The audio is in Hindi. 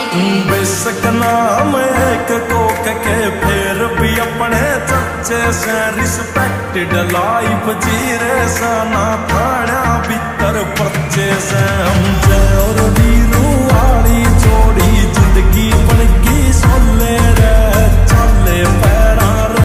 बेशक नाम एक कोक के फिर भी अपने चच्चे से रिस्पेक्टेड लाइफ जी रे साना थाने